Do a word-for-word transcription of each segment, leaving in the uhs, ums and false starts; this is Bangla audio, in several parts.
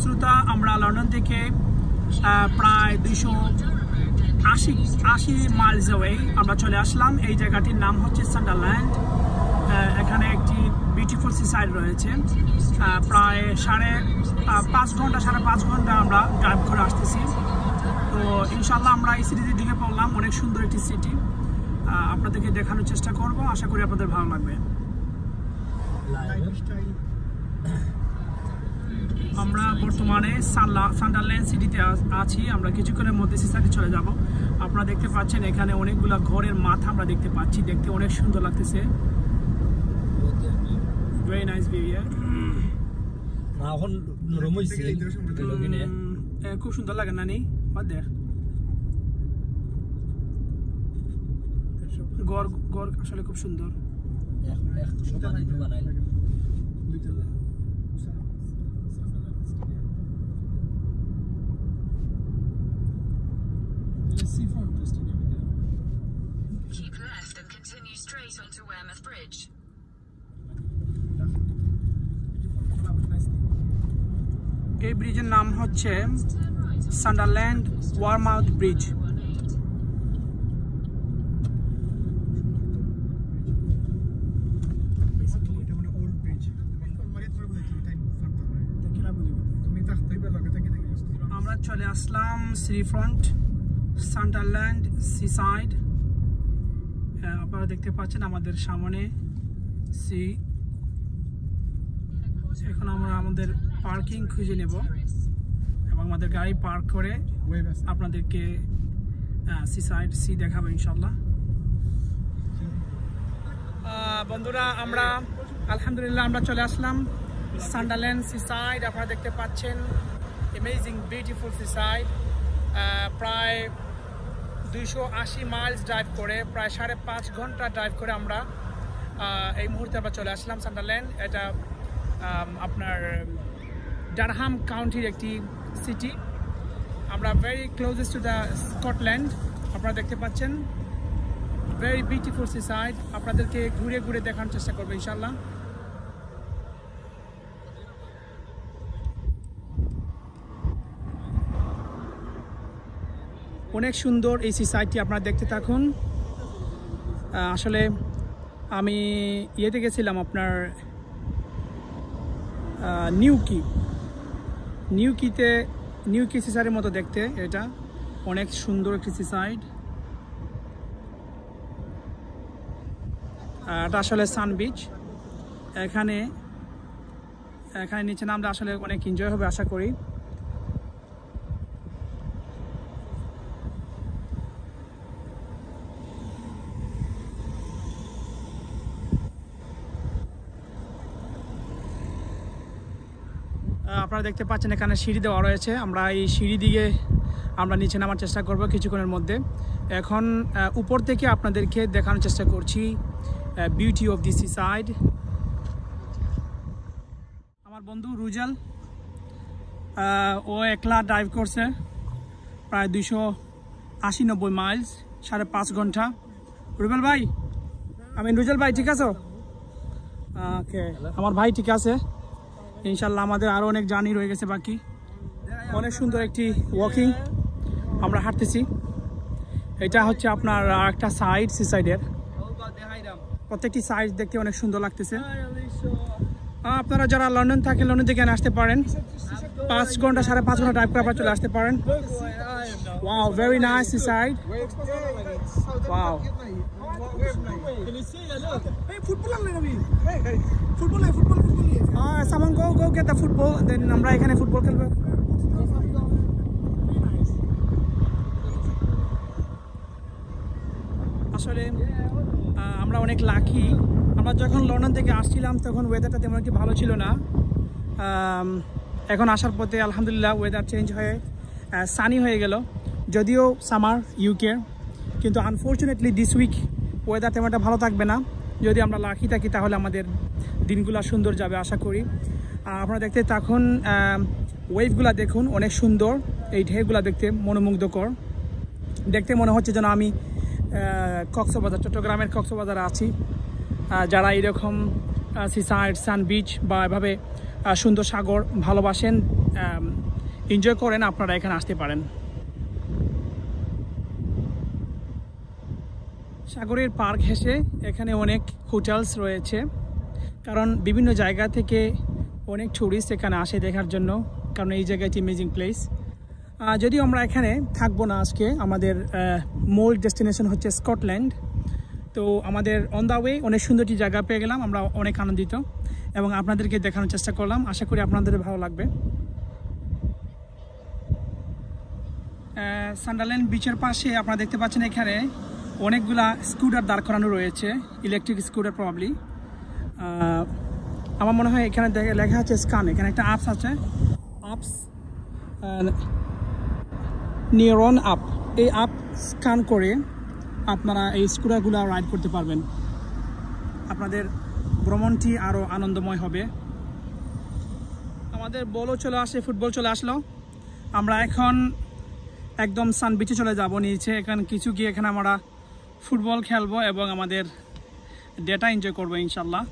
শ্রোতা, আমরা লন্ডন থেকে প্রায় দুইশো আশি আশি মাইলস অ্যাওয়ে আমরা চলে আসলাম। এই জায়গাটির নাম হচ্ছে সান্ডারল্যান্ড। এখানে একটি বিউটিফুল সিসাইড রয়েছে। প্রায় সাড়ে পাঁচ ঘন্টা সাড়ে পাঁচ ঘন্টা আমরা ড্রাইভ করে আসতেছি। তো ইনশাল্লাহ আমরা এই সিটিতে ঢুকে পড়লাম। অনেক সুন্দর একটি সিটি, আপনাদেরকে দেখানোর চেষ্টা করব। আশা করি আপনাদের ভালো লাগবে। আমরা বর্তমানে সান্ডারল্যান্ড সিটিতে আছি। আমরা কিছুক্ষণের মধ্যে সিসাইডে চলে যাব। আপনারা দেখতে পাচ্ছেন এখানে অনেকগুলো ঘরের মাথা আমরা দেখতে পাচ্ছি। দেখতে অনেক সুন্দর লাগতেছে। Very nice view. খুব সুন্দর লাগে নানি। দেখ গড় গড় আসলে খুব সুন্দর। Keep left and continue straight onto Weymouth Bridge. এই ব্রিজের নাম হচ্ছে সান্ডারল্যান্ড ওয়ারমাউথ ব্রিজ। আমরা চলে আসলাম সি ফ্রন্ট সান্ডারল্যান্ড সিসাইড। আপনারা দেখতে পাচ্ছেন আমাদের সামনে সি। এখন আমরা আমাদের পার্কিং খুঁজে নেব এবং আমাদের গাড়ি পার্ক করে আপনাদেরকে সিসাইড সি দেখাবো ইনশাল্লাহ। বন্ধুরা, আমরা আলহামদুলিল্লাহ আমরা চলে আসলাম সান্ডারল্যান্ড সিসাইড। আপনারা দেখতে পাচ্ছেন অ্যামেজিং বিউটিফুল সিসাইড। প্রায় দুইশো আশি মাইলস ড্রাইভ করে, প্রায় সাড়ে পাঁচ ঘন্টা ড্রাইভ করে আমরা এই মুহূর্তে আমরা চলে আসলাম সান্ডারল্যান্ড। এটা আপনার ডারহাম কাউন্টির একটি সিটি। আমরা very closest to the Scotland. আপনারা দেখতে পাচ্ছেন ভেরি বিউটিফুল সিসাইড। আপনাদেরকে ঘুরে ঘুরে দেখানোর চেষ্টা করবো ইনশাল্লাহ। অনেক সুন্দর এই সিসাইডটি, আপনারা দেখতে থাকুন। আসলে আমি ইয়েতে গেছিলাম আপনার নিউকি নিউকিতে নিউকি সিসাইডের মতো দেখতে। এটা অনেক সুন্দর একটি সিসাইড। এটা আসলে সান বিচ। এখানে এখানে নিচে নামলে আসলে অনেক এনজয় হবে আশা করি। আপনারা দেখতে পাচ্ছেন এখানে সিঁড়ি দেওয়া রয়েছে। আমরা এই সিঁড়ি দিয়ে আমরা নিচে নামার চেষ্টা করব কিছুক্ষণের মধ্যে। এখন উপর থেকে আপনাদেরকে দেখানোর চেষ্টা করছি বিউটি অফ দি সিসাইড। আমার বন্ধু রুজেল, ও একলা ড্রাইভ করছে প্রায় দুইশো আশি নব্বই মাইলস, সাড়ে পাঁচ ঘন্টা। রুবেল ভাই, আমি রুজেল ভাই, ঠিক আছো? ওকে, আমার ভাই ঠিক আছে ইনশাল্লাহ। আমাদের আরও অনেক জার্নি রয়ে গেছে বাকি। অনেক সুন্দর একটি ওয়াকিং আমরা হাঁটতেছি। এটা হচ্ছে আপনার একটা সাইড সিসাইডের। প্রত্যেকটি সাইড দেখতে অনেক সুন্দর লাগতেছে। আপনারা যারা লন্ডন থাকেন, লন্ডন থেকে আসতে পারেন। পাঁচ ঘন্টা সাড়ে পাঁচ ঘন্টা ড্রাইভ করে আপনারা চলে আসতে পারেন। Wow, very nice seaside. Wow, Can you see? Look. Hey, football on me. Hey, hey. Football, hey, football, football. Ah, someone go, go get the football. Then আমরা এখানে ফুটবল খেলবো। আসলে আমরা অনেক লাকি। আমরা যখন লন্ডন থেকে আসছিলাম তখন ওয়েদারটা তেমন একটি ভালো ছিল না। এখন আসার পথে আলহামদুলিল্লাহ ওয়েদার চেঞ্জ হয়ে সানি হয়ে গেল। যদিও সামার ইউকে, কিন্তু আনফর্চুনেটলি দিস উইক ওয়েদার তেমন একটা ভালো থাকবে না। যদি আমরা লাকি থাকি তাহলে আমাদের দিনগুলো সুন্দর যাবে আশা করি। আপনারা দেখতে তখন ওয়েভগুলো দেখুন, অনেক সুন্দর। এই ঢেউগুলো দেখতে মনোমুগ্ধকর। দেখতে মনে হচ্ছে যেন আমি কক্সবাজার, চট্টগ্রামের কক্সবাজারে আছি। যারা এরকম সিসাইড, সান বিচ বা এভাবে সুন্দর সাগর ভালোবাসেন, এনজয় করেন, আপনারা এখানে আসতে পারেন। সাগরের পার্ক ঘেঁষে এখানে অনেক হোটেলস রয়েছে, কারণ বিভিন্ন জায়গা থেকে অনেক ট্যুরিস্ট এখানে আসে দেখার জন্য, কারণ এই জায়গাটি অ্যামেজিং প্লেস। যদিও আমরা এখানে থাকবো না আজকে, আমাদের মূল ডেস্টিনেশন হচ্ছে স্কটল্যান্ড। তো আমাদের অন দ্য ওয়ে অনেক সুন্দরটি জায়গা পেয়ে গেলাম, আমরা অনেক আনন্দিত এবং আপনাদেরকে দেখানোর চেষ্টা করলাম। আশা করি আপনাদের ভালো লাগবে। সান্ডারল্যান্ড বিচের পাশে আপনারা দেখতে পাচ্ছেন এখানে অনেকগুলা স্কুটার দাঁড় করানো রয়েছে, ইলেকট্রিক স্কুটার প্রবাবলি। আমার মনে হয় এখানে লেখা আছে স্ক্যান, এখানে একটা অ্যাপস আছে, অ্যাপস নিউরন অ্যাপ। এই অ্যাপ স্ক্যান করে আপনারা এই স্কুটারগুলো রাইড করতে পারবেন, আপনাদের ভ্রমণটি আরও আনন্দময় হবে। আমাদের বলও চলে আসে, ফুটবল চলে আসলো। আমরা এখন একদম সান বিচে চলে যাব নিচে, এখানে কিছু গিয়ে এখানে আমরা ফুটবল খেলবো এবং আমাদের ডেটা এনজয় করবো ইনশাল্লাহ।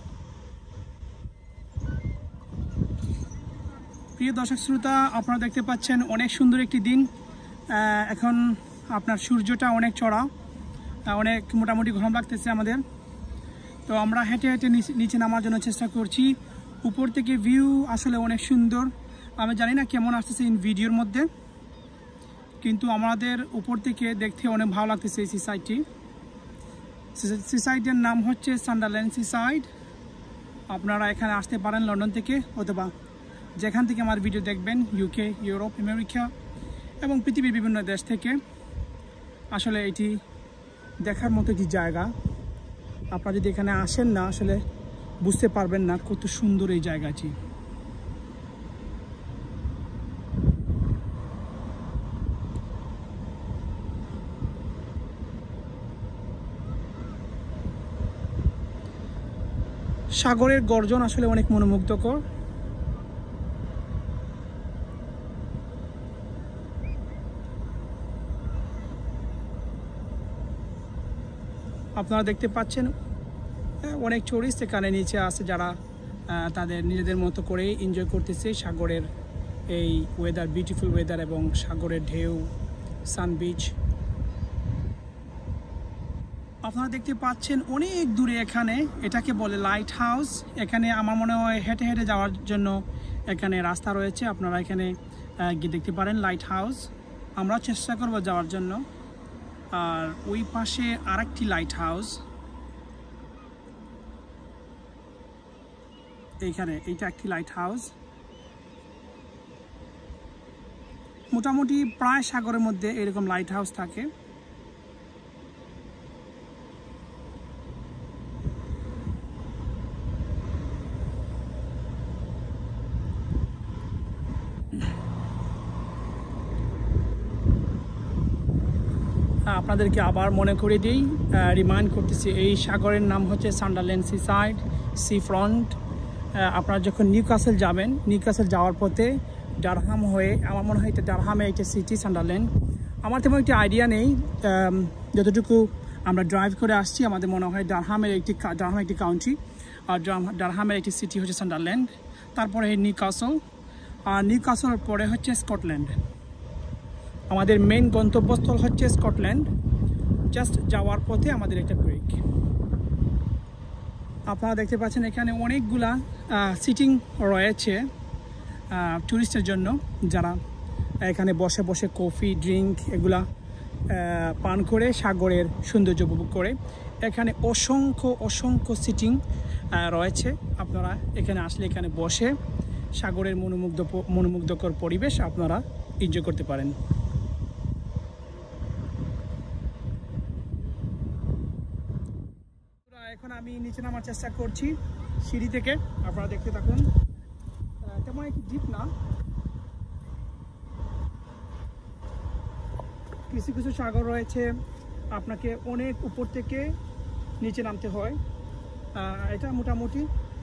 প্রিয় দর্শক শ্রোতা, আপনারা দেখতে পাচ্ছেন অনেক সুন্দর একটি দিন। এখন আপনার সূর্যটা অনেক চড়া, অনেক মোটামুটি গরম লাগতেছে আমাদের। তো আমরা হেঁটে হেঁটে নিচে নামার জন্য চেষ্টা করছি। উপর থেকে ভিউ আসলে অনেক সুন্দর, আমি জানি না কেমন আসতেছে ইন ভিডিওর মধ্যে, কিন্তু আমাদের উপর থেকে দেখতে অনেক ভালো লাগতেছে এই সিসাইডটি। সিসাইডের নাম হচ্ছে সান্ডারল্যান্ড সিসাইড। আপনারা এখানে আসতে পারেন লন্ডন থেকে, অথবা যেখান থেকে আমার ভিডিও দেখবেন, ইউকে, ইউরোপ, আমেরিকা এবং পৃথিবীর বিভিন্ন দেশ থেকে। আসলে এটি দেখার মতো একটি জায়গা, আপনারা যদি এখানে আসেন না আসলে বুঝতে পারবেন না কত সুন্দর এই জায়গাটি। সাগরের গর্জন আসলে অনেক মনোমুগ্ধকর। আপনারা দেখতে পাচ্ছেন অনেক টুরিস্ট এখানে নিচে আছে, যারা তাদের নিজেদের মতো করে এনজয় করতেছে সাগরের এই ওয়েদার, বিউটিফুল ওয়েদার এবং সাগরের ঢেউ, সান বিচ। আপনারা দেখতে পাচ্ছেন অনেক দূরে এখানে, এটাকে বলে লাইট হাউস। এখানে আমার মনে হয় হেঁটে হেঁটে যাওয়ার জন্য এখানে রাস্তা রয়েছে, আপনারা এখানে গিয়ে দেখতে পারেন লাইট হাউস। আমরা চেষ্টা করব যাওয়ার জন্য। আর ওই পাশে আরেকটি লাইট হাউস, এইখানে এইটা একটি লাইট হাউস। মোটামুটি প্রায় সাগরের মধ্যে এরকম লাইট হাউস থাকে। আপনাদেরকে আবার মনে করে দিই, রিমাইন্ড করতেছি, এই সাগরের নাম হচ্ছে সান্ডারল্যান্ড সিসাইড, সি ফ্রন্ট। আপনারা যখন নিউক্যাসল যাবেন, নিউক্যাসল যাওয়ার পথে ডারহাম হয়ে, আমার মনে হয় এটা ডারহামে একটা সিটি সান্ডারল্যান্ড। আমার তেমন একটি আইডিয়া নেই, যতটুকু আমরা ড্রাইভ করে আসছি আমাদের মনে হয় ডারহামের একটি ডারহাম একটি কাউন্টি, আর ডারহামের একটি সিটি হচ্ছে সান্ডারল্যান্ড। তারপরে নিউক্যাসল, আর নিউক্যাসলের পরে হচ্ছে স্কটল্যান্ড। আমাদের মেইন গন্তব্যস্থল হচ্ছে স্কটল্যান্ড। জাস্ট যাওয়ার পথে আমাদের একটা ব্রেক। আপনারা দেখতে পাচ্ছেন এখানে অনেকগুলা সিটিং রয়েছে ট্যুরিস্টের জন্য, যারা এখানে বসে বসে কফি, ড্রিঙ্ক এগুলা পান করে সাগরের সৌন্দর্য উপভোগ করে। এখানে অসংখ্য অসংখ্য সিটিং রয়েছে, আপনারা এখানে আসলে এখানে বসে সাগরের মনোমুগ্ধ মনোমুগ্ধকর পরিবেশ আপনারা এনজয় করতে পারেন। এখন আমি নিচে নামার চেষ্টা করছি সিঁড়ি থেকে, আপনারা দেখতে থাকুন। তেমন একটু ডিপ না, কিছু কিছু সাগর রয়েছে আপনাকে অনেক উপর থেকে নিচে নামতে হয়। এটা মোটামুটি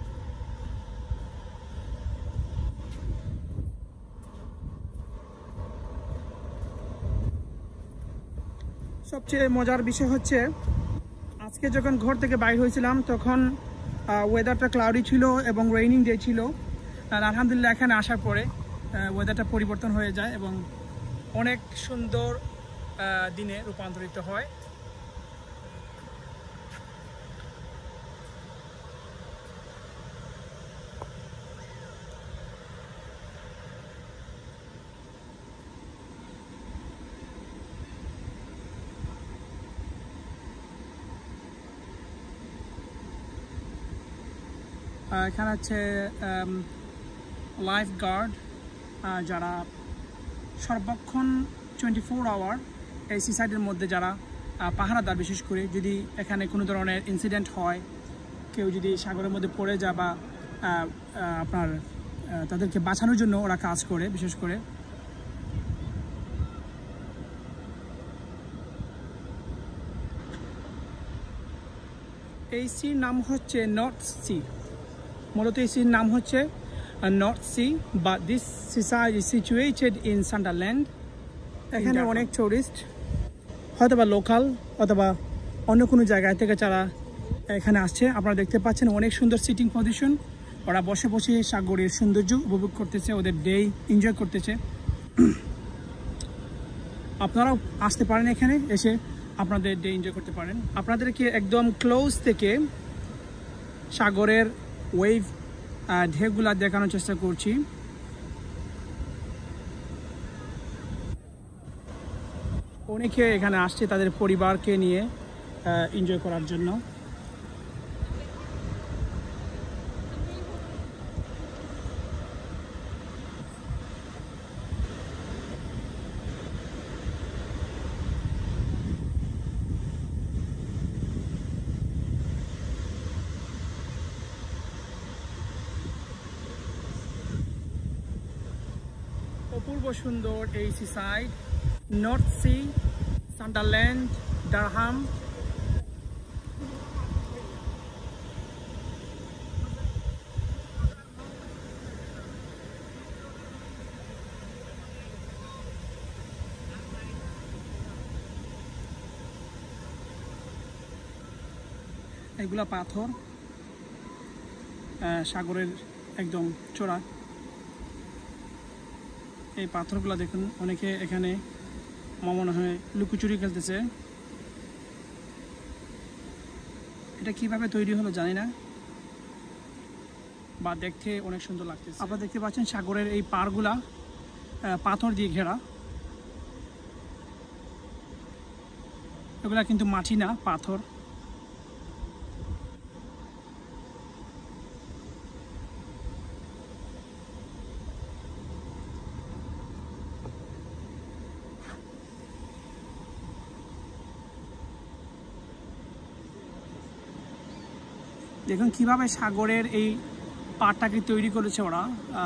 সবচেয়ে মজার বিষয় হচ্ছে, আজকে যখন ঘর থেকে বাইর হয়েছিলাম তখন ওয়েদারটা ক্লাউডি ছিল এবং রেইনিং ডে ছিল। আর আলহামদুলিল্লাহ এখানে আসার পরে ওয়েদারটা পরিবর্তন হয়ে যায় এবং অনেক সুন্দর দিনে রূপান্তরিত হয়। এখানে আছে লাইফ গার্ড যারা সর্বক্ষণ টোয়েন্টি ফোর আওয়ার এই সি সাইডের মধ্যে যারা পাহারাদার, বিশেষ করে যদি এখানে কোনো ধরনের ইনসিডেন্ট হয়, কেউ যদি সাগরের মধ্যে পড়ে যায় বা আপনার তাদেরকে বাঁচানোর জন্য ওরা কাজ করে। বিশেষ করে এই সির নাম হচ্ছে নর্থ সি। মূলত এই সির নাম হচ্ছে North Sea, but this seaside is situated in Sunderland. এখানে অনেক টুরিস্ট, হয়তো বা লোকাল অথবা অন্য কোনো জায়গায় থেকে যারা এখানে আসছে। আপনারা দেখতে পাচ্ছেন অনেক সুন্দর সিটিং পজিশন। ওরা বসে বসে সাগরের সৌন্দর্য উপভোগ করতেছে, ওদের ডে এনজয় করতেছে। আপনারাও আসতে পারেন, এখানে এসে আপনাদের ডে এনজয় করতে পারেন। আপনাদেরকে একদম ক্লোজ থেকে সাগরের ওয়েভ ঢেউগুলা দেখানোর চেষ্টা করছি। অনেকে এখানে আসছে তাদের পরিবারকে নিয়ে এনজয় করার জন্য। অপূর্ব সুন্দর এই seaside, North Sea, Sunderland, Durham. এগুলা পাথর, সাগরের একদম চড়া। এই পাথরগুলো দেখুন, অনেকে এখানে আমার মনে হয় লুকোচুরি খেলতেছে। এটা কিভাবে তৈরি হলো জানি না, বা দেখতে অনেক সুন্দর লাগতেছে। আপনারা দেখতে পাচ্ছেন সাগরের এই পাড়গুলা পাথর দিয়ে ঘেরা। এগুলা কিন্তু মাটি না, পাথর। দেখুন কিভাবে সাগরের এই পাড়টাকে তৈরি করেছে ওরা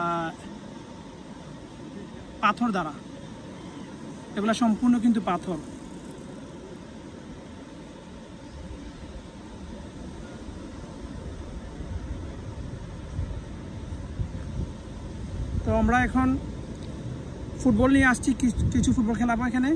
পাথর দ্বারা। এগুলা সম্পূর্ণ কিন্তু পাথর। তো আমরা এখন ফুটবল নিয়ে আসছি, কিছু ফুটবল খেলাবো এখানে।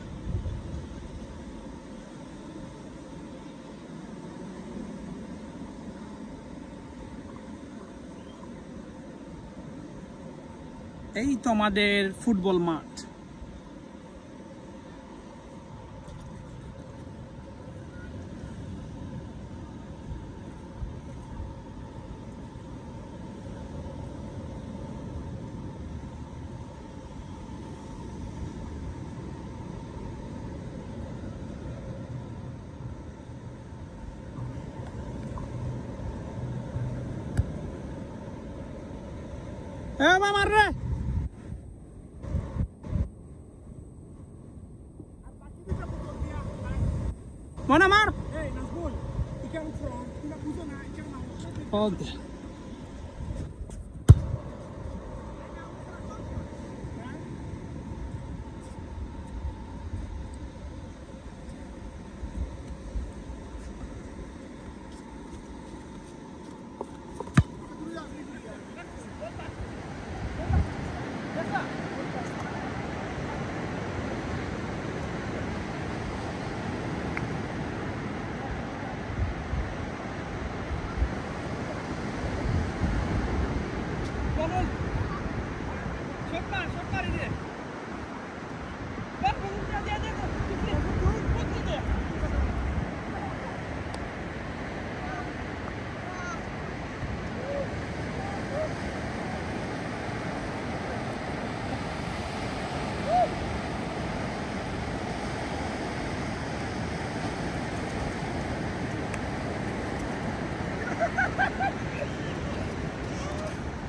এই তো আমাদের ফুটবল মাঠ। এ মামার রে, Mana Mar? Hey, Nazmul, ikan from, tidak punya nak ikan mau. Oh.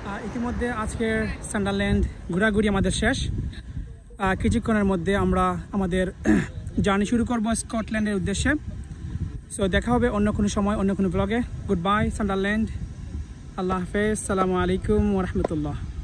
ইতিমধ্যে আজকের সান্ডারল্যান্ড ঘোরাঘুরি আমাদের শেষ। কিছুক্ষণের মধ্যে আমরা আমাদের জার্নি শুরু করব স্কটল্যান্ডের উদ্দেশ্যে। সো দেখা হবে অন্য কোনো সময় অন্য কোনো ব্লগে। গুড বাই সান্ডারল্যান্ড, আল্লাহ হাফেজ, সালামু আলাইকুম ওয়া রাহমাতুল্লাহ।